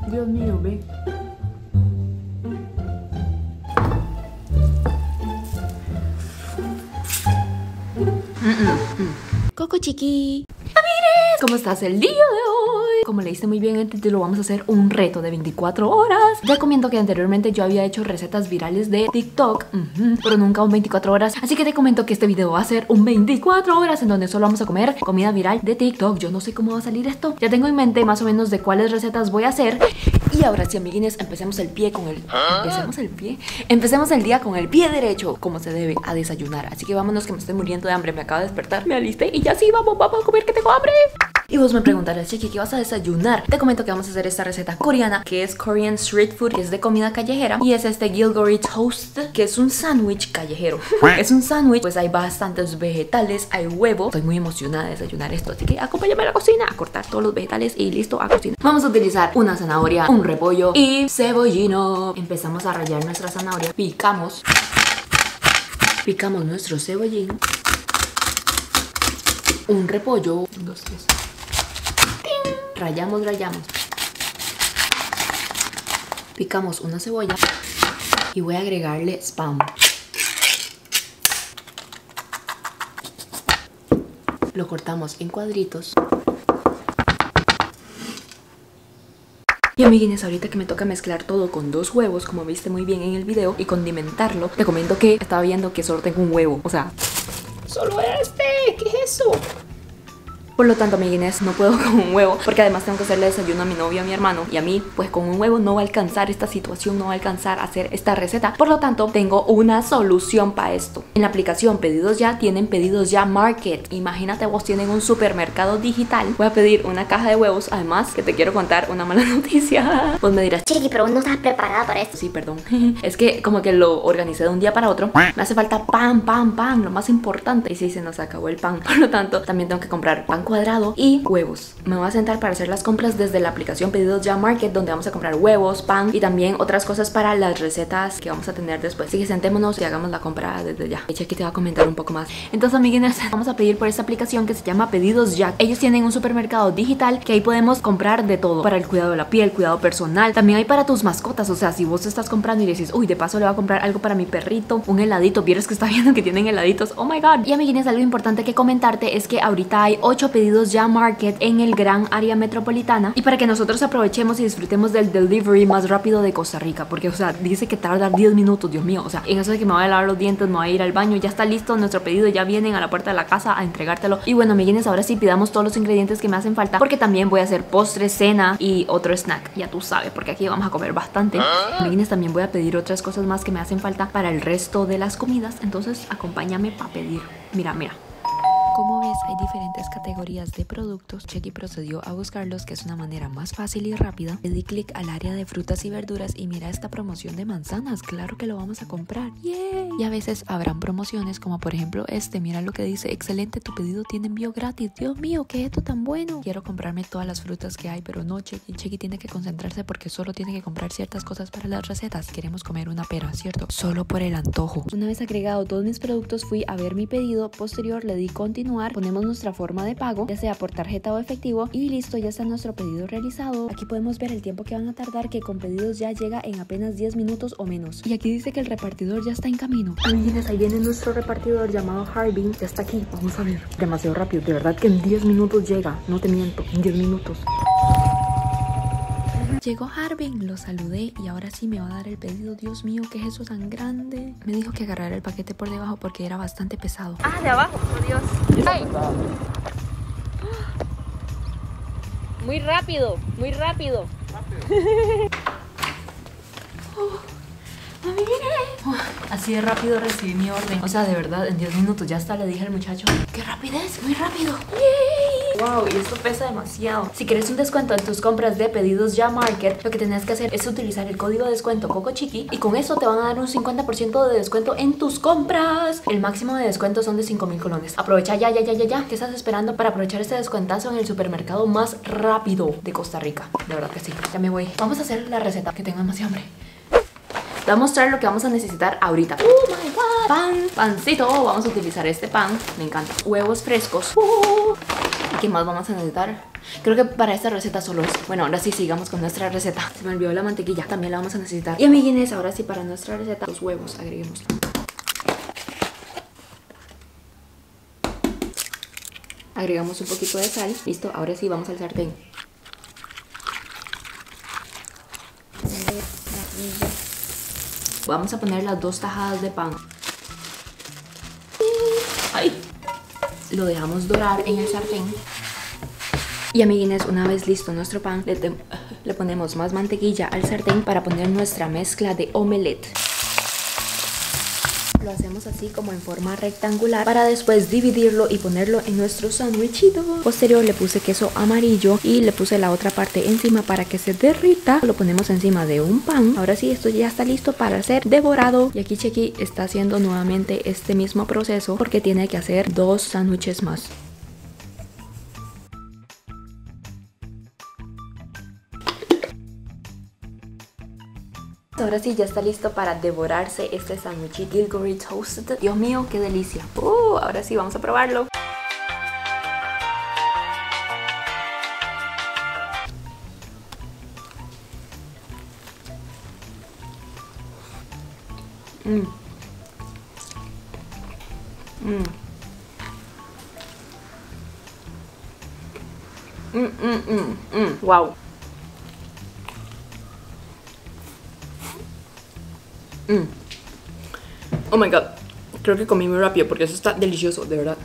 Dios mío, ve. Coco Chiqui, ¿cómo estás el día de hoy? Como leíste muy bien el título, vamos a hacer un reto de 24 horas. Ya comento que anteriormente yo había hecho recetas virales de TikTok, pero nunca un 24 horas. Así que te comento que este video va a ser un 24 horas en donde solo vamos a comer comida viral de TikTok. Yo no sé cómo va a salir esto. Ya tengo en mente más o menos de cuáles recetas voy a hacer. Y ahora sí, amiguines, empecemos el día con el pie derecho, como se debe, a desayunar. Así que vámonos, que me estoy muriendo de hambre. Me acabo de despertar, me alisté y ya sí, vamos a comer, que tengo hambre. Y vos me preguntarás, Chiqui, ¿qué vas a desayunar? Te comento que vamos a hacer esta receta coreana, que es Korean Street Food, que es de comida callejera. Y es este Gilgory Toast, que es un sándwich callejero. Es un sándwich, pues hay bastantes vegetales, hay huevo. Estoy muy emocionada de desayunar esto, así que acompáñame a la cocina a cortar todos los vegetales y listo, a cocinar. Vamos a utilizar una zanahoria, un repollo y cebollino. Empezamos a rallar nuestra zanahoria. Picamos nuestro cebollín, un repollo, 1, 2, 3. Rallamos. Picamos una cebolla y voy a agregarle spam. Lo cortamos en cuadritos. Y amiguines, ahorita que me toca mezclar todo con 2 huevos, como viste muy bien en el video, y condimentarlo, te comento que estaba viendo que solo tengo un huevo. O sea, solo este. ¿Qué es eso? Por lo tanto, amiguines, no puedo con un huevo, porque además tengo que hacerle desayuno a mi novio, a mi hermano, y a mí, pues con un huevo no va a alcanzar esta situación, no va a alcanzar a hacer esta receta. Por lo tanto, tengo una solución para esto. En la aplicación Pedidos Ya tienen Pedidos Ya Market. Imagínate, vos tienen un supermercado digital. Voy a pedir una caja de huevos. Además, que te quiero contar una mala noticia. Vos me dirás, Chiqui, pero vos no estás preparada para esto. Sí, perdón. Es que como que lo organicé de un día para otro. Me hace falta pan, lo más importante. Y sí, se nos acabó el pan. Por lo tanto, también tengo que comprar pan cuadrado y huevos. Me voy a sentar para hacer las compras desde la aplicación Pedidos Ya Market, donde vamos a comprar huevos, pan y también otras cosas para las recetas que vamos a tener después. Así que sentémonos y hagamos la compra desde ya. Aquí te va a comentar un poco más. Entonces, amiguines, vamos a pedir por esta aplicación que se llama Pedidos Ya. Ellos tienen un supermercado digital que ahí podemos comprar de todo, para el cuidado de la piel, cuidado personal. También hay para tus mascotas. O sea, si vos estás comprando y dices, uy, de paso le voy a comprar algo para mi perrito, un heladito, vieras que está viendo que tienen heladitos, oh my god. Y amiguines, algo importante que comentarte es que ahorita hay 8 Pedidos Ya Market en el gran área metropolitana, y para que nosotros aprovechemos y disfrutemos del delivery más rápido de Costa Rica, porque o sea, dice que tarda 10 minutos, Dios mío, o sea, en eso de que me voy a lavar los dientes, me voy a ir al baño, ya está listo nuestro pedido, ya vienen a la puerta de la casa a entregártelo. Y bueno, amiguines, ahora sí pidamos todos los ingredientes que me hacen falta, porque también voy a hacer postre, cena y otro snack, ya tú sabes, porque aquí vamos a comer bastante. Amiguines, también voy a pedir otras cosas más que me hacen falta para el resto de las comidas, entonces acompáñame para pedir. Mira. Como ves, hay diferentes categorías de productos. Chiqui procedió a buscarlos, que es una manera más fácil y rápida. Le di clic al área de frutas y verduras y mira esta promoción de manzanas. Claro que lo vamos a comprar. ¡Yay! Y a veces habrán promociones como por ejemplo mira lo que dice, excelente, tu pedido tiene envío gratis. Dios mío, ¿qué es esto tan bueno? Quiero comprarme todas las frutas que hay, pero no, Chiqui tiene que concentrarse porque solo tiene que comprar ciertas cosas para las recetas. Queremos comer una pera, ¿cierto? Solo por el antojo. Una vez agregado todos mis productos, fui a ver mi pedido. Posterior le di continuar. Ponemos nuestra forma de pago, ya sea por tarjeta o efectivo, y listo, ya está nuestro pedido realizado. Aquí podemos ver el tiempo que van a tardar, que con Pedidos Ya llega en apenas 10 minutos o menos. Y aquí dice que el repartidor ya está en camino. Amiguines, ahí viene nuestro repartidor llamado Harbin, ya está aquí. Vamos a ver, demasiado rápido, de verdad que en 10 minutos llega, no te miento, en 10 minutos. Llegó Harbin, lo saludé y ahora sí me va a dar el pedido. Dios mío, ¿qué es eso tan grande? Me dijo que agarrara el paquete por debajo porque era bastante pesado. Ah, de abajo, por Dios. ¡Ay! Muy rápido. Así de rápido recibí mi orden. O sea, de verdad, en 10 minutos ya está, le dije al muchacho. ¡Qué rapidez! ¡Muy rápido! ¡Yay! ¡Wow! Y esto pesa demasiado. Si quieres un descuento en tus compras de Pedidos Ya Market, lo que tenés que hacer es utilizar el código de descuento Coco Chiqui, y con eso te van a dar un 50% de descuento en tus compras. El máximo de descuento son de 5,000 colones. Aprovecha ya. ¿Qué estás esperando para aprovechar este descuentazo en el supermercado más rápido de Costa Rica? De verdad que sí. Ya me voy. Vamos a hacer la receta, que tengo demasiada hambre. Te voy a mostrar lo que vamos a necesitar ahorita. Oh my god. Pancito. Vamos a utilizar este pan. Me encanta. Huevos frescos. ¿Qué más vamos a necesitar? Creo que para esta receta solo es. Bueno, ahora sí, sigamos con nuestra receta. Se me olvidó la mantequilla, también la vamos a necesitar. Y amiguines, ahora sí, para nuestra receta, los huevos, agreguemos. Agregamos un poquito de sal. Listo, ahora sí, vamos al sartén. Vamos a poner las 2 tajadas de pan. ¡Ay! Lo dejamos dorar en el sartén. Y amiguines, una vez listo nuestro pan, le ponemos más mantequilla al sartén para poner nuestra mezcla de omelette. Lo hacemos así como en forma rectangular para después dividirlo y ponerlo en nuestro sándwichito. Posterior le puse queso amarillo y le puse la otra parte encima para que se derrita. Lo ponemos encima de un pan. Ahora sí, esto ya está listo para ser devorado. Y aquí Chequi está haciendo nuevamente este mismo proceso porque tiene que hacer 2 sándwiches más. Ahora sí, ya está listo para devorarse este sándwich Gilgory Toasted. Dios mío, qué delicia. Ahora sí, vamos a probarlo. Wow. Oh my god, creo que comí muy rápido porque eso está delicioso, de verdad.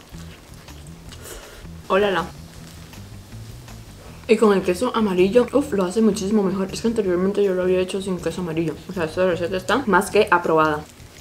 Hola. Y con el queso amarillo, lo hace muchísimo mejor. Es que anteriormente yo lo había hecho sin queso amarillo. O sea, esta receta está más que aprobada.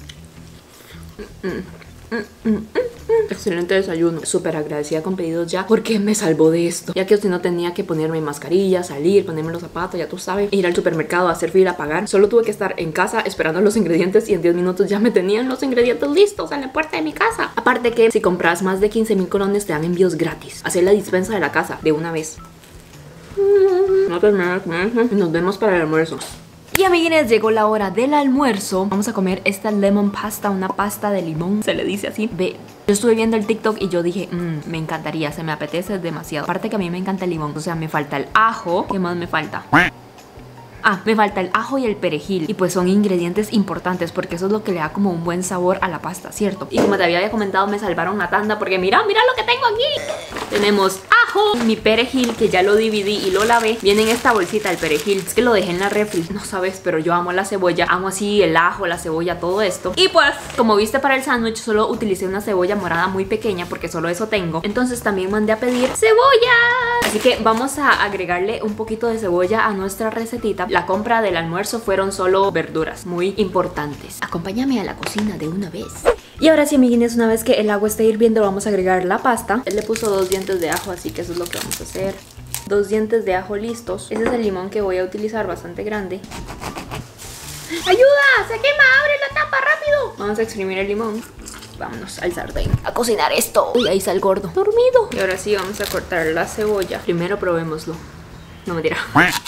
Excelente desayuno. Súper agradecida con pedidos ya porque me salvó de esto, ya que si no tenía que ponerme mascarilla, salir, ponerme los zapatos, ya tú sabes, ir al supermercado, hacer fila, pagar. Solo tuve que estar en casa esperando los ingredientes y en 10 minutos ya me tenían los ingredientes listos en la puerta de mi casa. Aparte que si compras más de 15,000 colones te dan envíos gratis. Hacer la dispensa de la casa de una vez. No terminar de comer y nos vemos para el almuerzo. Y amiguines, llegó la hora del almuerzo. Vamos a comer esta lemon pasta, una pasta de limón, se le dice así. Ve, yo estuve viendo el TikTok y yo dije, me encantaría, se me apetece demasiado. Aparte que a mí me encanta el limón, o sea, me falta el ajo. ¿Qué más me falta? Me falta el ajo y el perejil. Y pues son ingredientes importantes porque eso es lo que le da como un buen sabor a la pasta, ¿cierto? Y como te había comentado, me salvaron la tanda porque mira lo que tengo aquí. Tenemos ajo, mi perejil que ya lo dividí y lo lavé. Viene en esta bolsita el perejil. Es que lo dejé en la refri, no sabes, pero yo amo la cebolla. Amo así el ajo, la cebolla, todo esto. Y pues, como viste para el sándwich, solo utilicé una cebolla morada muy pequeña porque solo eso tengo. Entonces también mandé a pedir cebolla. Así que vamos a agregarle un poquito de cebolla a nuestra recetita. La compra del almuerzo fueron solo verduras muy importantes. Acompáñame a la cocina de una vez. Y ahora sí, amiguines, una vez que el agua esté hirviendo, vamos a agregar la pasta. Él le puso 2 dientes de ajo, así que eso es lo que vamos a hacer. 2 dientes de ajo listos. Ese es el limón que voy a utilizar, bastante grande. ¡Ayuda! ¡Se quema! ¡Abre la tapa, rápido! Vamos a exprimir el limón. Vámonos al sartén a cocinar esto. Uy, ahí está el gordo dormido. Y ahora sí, vamos a cortar la cebolla. Primero probémoslo. No, mentira.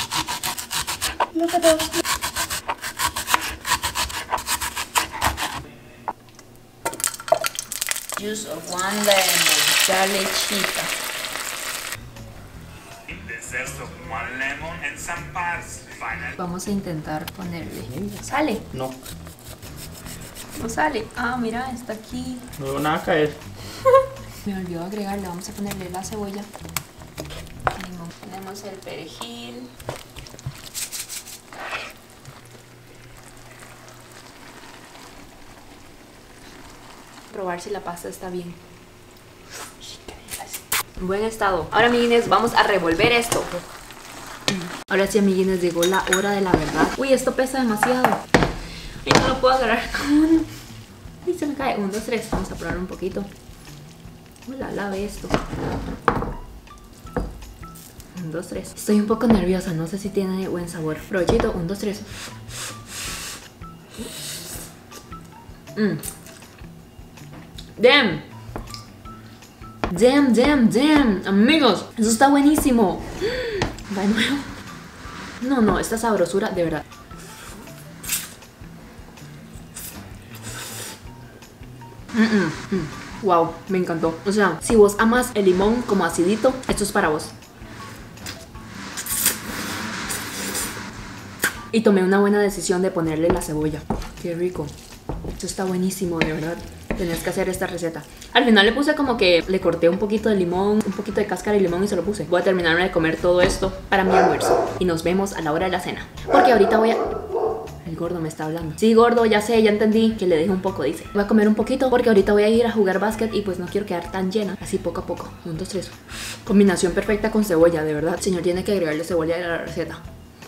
Juice of 1 lemon. Ya lechita. Vamos a intentar ponerle. ¿Sale? No. No sale. Ah, mira, está aquí. No veo nada caer. Me olvidó agregarle. Vamos a ponerle la cebolla. Tenemos el perejil. Probar si la pasta está bien. En buen estado. Ahora, amiguines, vamos a revolver esto. Ahora sí, amiguines, llegó la hora de la verdad. Uy, esto pesa demasiado. Y no lo puedo agarrar con uno. Y se me cae. 1, 2, 3. Vamos a probar un poquito. Hola, lave esto. 1, 2, 3. Estoy un poco nerviosa. No sé si tiene buen sabor. Provechito. 1, 2, 3. Damn. Amigos, eso está buenísimo. Va de nuevo. No, esta sabrosura, de verdad. Wow, me encantó. O sea, si vos amas el limón como acidito, esto es para vos. Y tomé una buena decisión de ponerle la cebolla. Qué rico. Esto está buenísimo, de verdad. Tenés que hacer esta receta. Al final le puse como que le corté un poquito de limón, un poquito de cáscara de limón y se lo puse. Voy a terminarme de comer todo esto para mi almuerzo. Y nos vemos a la hora de la cena. Porque ahorita voy a... El gordo me está hablando. Sí, gordo, ya sé, ya entendí. Que le deje un poco, dice. Voy a comer un poquito porque ahorita voy a ir a jugar básquet y pues no quiero quedar tan llena. Así poco a poco. 1, 2, 3. Combinación perfecta con cebolla, de verdad. El señor tiene que agregarle cebolla a la receta.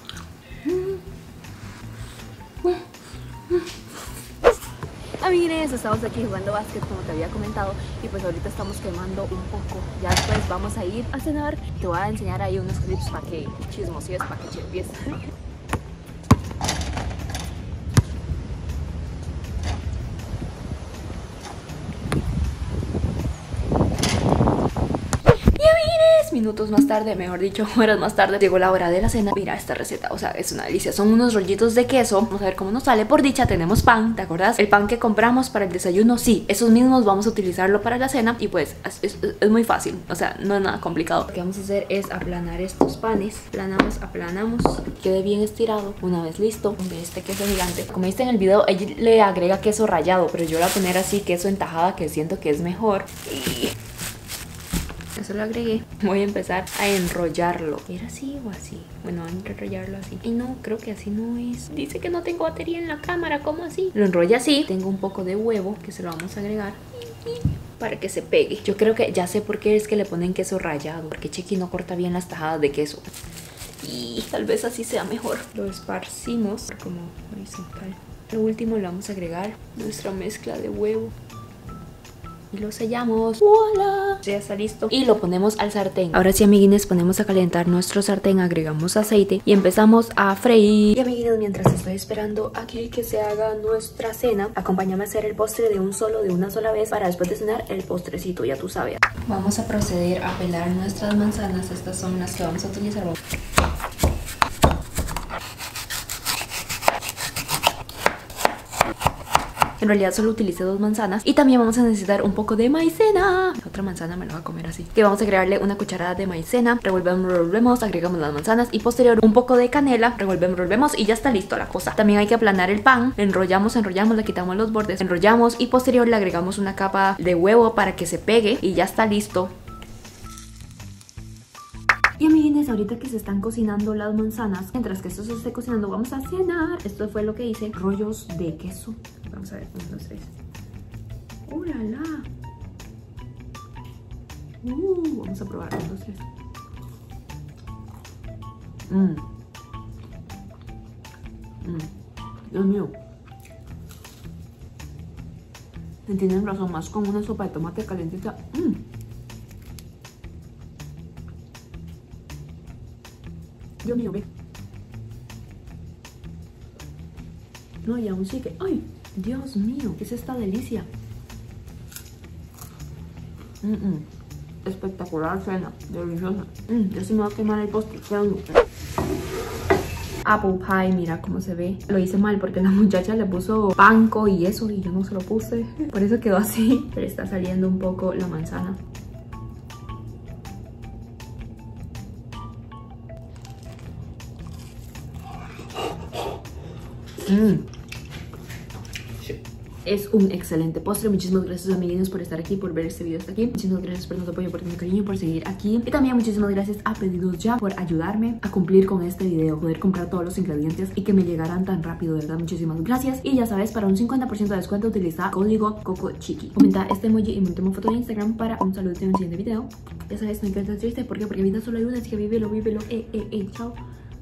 Amigues, estamos aquí jugando básquet como te había comentado y pues ahorita estamos quemando un poco. Ya después vamos a ir a cenar. Te voy a enseñar ahí unos clips para que chismosies, para que chepies. Minutos más tarde, mejor dicho, horas más tarde, llegó la hora de la cena. Mira esta receta, o sea, es una delicia. Son unos rollitos de queso. Vamos a ver cómo nos sale. Por dicha tenemos pan, ¿te acuerdas? El pan que compramos para el desayuno, sí, esos mismos vamos a utilizarlo para la cena. Y pues es muy fácil, o sea, no es nada complicado. Lo que vamos a hacer es aplanar estos panes. Aplanamos, quede bien estirado. Una vez listo, de este queso gigante. Como viste en el video, ella le agrega queso rallado, pero yo le voy a poner así queso en tajada, que siento que es mejor. Y... eso lo agregué. Voy a empezar a enrollarlo. ¿Era así o así? Bueno, voy a enrollarlo así. Y no, creo que así no es. Dice que no tengo batería en la cámara. ¿Cómo así? Lo enrolla así. Tengo un poco de huevo que se lo vamos a agregar para que se pegue. Yo creo que ya sé por qué es que le ponen queso rallado, porque Chiqui no corta bien las tajadas de queso. Y tal vez así sea mejor. Lo esparcimos como horizontal. Lo último le vamos a agregar nuestra mezcla de huevo. Y lo sellamos. ¡Voilà! Ya está listo. Y lo ponemos al sartén. Ahora sí, amiguines, ponemos a calentar nuestro sartén. Agregamos aceite y empezamos a freír. Y amiguines, mientras estoy esperando aquí que se haga nuestra cena, acompáñame a hacer el postre de una sola vez, para después de cenar el postrecito, ya tú sabes. Vamos a proceder a pelar nuestras manzanas. Estas son las que vamos a utilizar. En realidad solo utilicé 2 manzanas. Y también vamos a necesitar un poco de maicena. La otra manzana me la voy a comer así. Que vamos a agregarle una cucharada de maicena. Revolvemos, agregamos las manzanas. Y posterior un poco de canela. Revolvemos y ya está listo la cosa. También hay que aplanar el pan. Enrollamos, le quitamos los bordes. Enrollamos y posterior le agregamos una capa de huevo para que se pegue. Y ya está listo. Y amiguines, ahorita que se están cocinando las manzanas, mientras que esto se esté cocinando, vamos a cenar. Esto fue lo que hice. Rollos de queso. Vamos a ver, 1, 2, 3. ¡Oh, la, la! Vamos a probar, 1, 2, 3. Dios mío. Tienen razón, más con una sopa de tomate calentita. Dios mío, ve. No, y aún sigue. ¡Ay! Dios mío, ¿qué es esta delicia? Espectacular cena, deliciosa. Ya se me va a quemar el postre. Apple pie, mira cómo se ve. Lo hice mal porque la muchacha le puso panko y eso, y yo no se lo puse. Por eso quedó así. Pero está saliendo un poco la manzana. Es un excelente postre. Muchísimas gracias, amiguitos, por estar aquí, por ver este video hasta aquí. Muchísimas gracias por tu apoyo, por tu cariño, por seguir aquí. Y también muchísimas gracias a Pedidos Ya por ayudarme a cumplir con este video, poder comprar todos los ingredientes y que me llegaran tan rápido, de verdad. Muchísimas gracias. Y ya sabes, para un 50% de descuento utiliza código CocoChiqui. Comenta este emoji y me tomo foto de Instagram para un saludo en el siguiente video. Ya sabes, no encantas triste. ¿Por qué? Porque vida solo hay una, así que vívelo. Chao.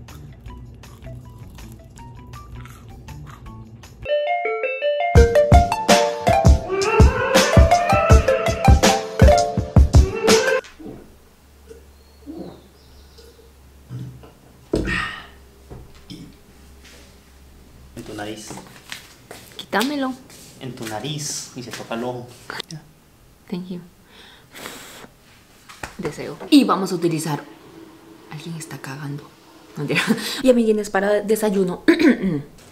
En tu nariz. Quítamelo. En tu nariz. Y se toca el ojo. Thank you. Deseo. Y vamos a utilizar... Alguien está cagando. No, y amiguines, para desayuno